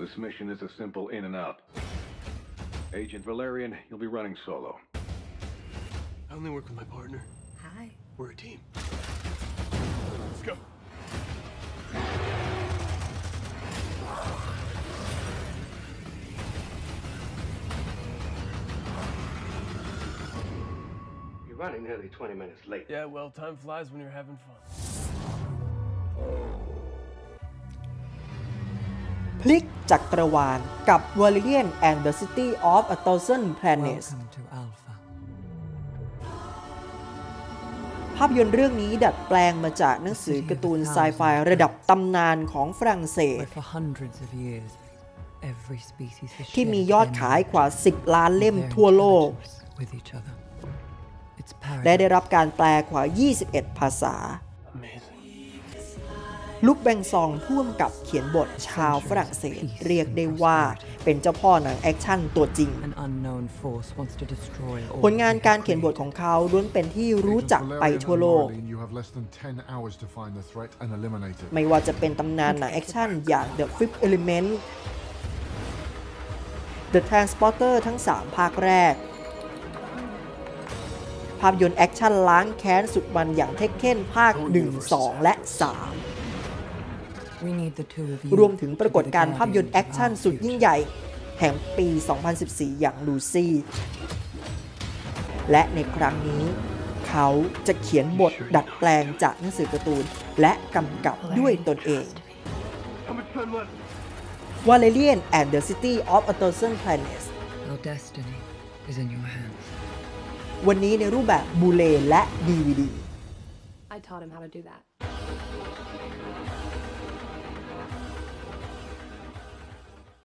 This mission is a simple in and out. Agent Valerian, you'll be running solo. I only work with my partner. Hi. We're a team. Let's go. You're running nearly 20 minutes late. Yeah, well, time flies when you're having fun. พลิกจักรวาลกับ Valerian and the City of a Thousand Planets Welcome to Alpha. ภาพยนตร์เรื่องนี้ดัดแปลงมาจากหนังสือการ์ตูนไซไฟระดับตำนานของฝรั่งเศส Where for hundreds of years, every species has ที่มี shared ยอดขายกว่า 10 ล้านเล่มทั่วโลก with each other. It's และได้ paradox. รับการแปลกว่า 21 ภาษา Amazing. ลุคแบงซองผู้กำกับเขียนบทชาวฝรั่งเศสเรียกได้ว่าเป็นเจ้าพ่อหนังแอคชั่นตัวจริง An unknown force wants to destroy all ผลงาน we การ have เขียนบท created. ของเขาล้วนเป็นที่รู้จักไปทั่วโลก You have less than 10 hours to find the threat and eliminate it. ไม่ว่าจะเป็นตำนานหนังแอคชั่นอย่าง The Fifth Element The Transporter ทั้ง 3 ภาคแรก ภาพยนตร์แอคชั่นล้างแค้นสุดมันอย่างเทคเก้นภาค 1 2 และ We need the two of 3 you รวมถึงปรากฏการณ์ภาพยนตร์แอคชั่นสุดยิ่งใหญ่แห่งปี 2014 อย่างลูซี่ และในครั้งนี้ เขาจะเขียนบทดัดแปลงจากหนังสือการ์ตูนและกำกับด้วยตนเอง How much time left? Valerian and the City of a Thousand Planets Our destiny is in your hands. วันนี้ในรูปแบบบูเลและ DVD I taught him how to do that.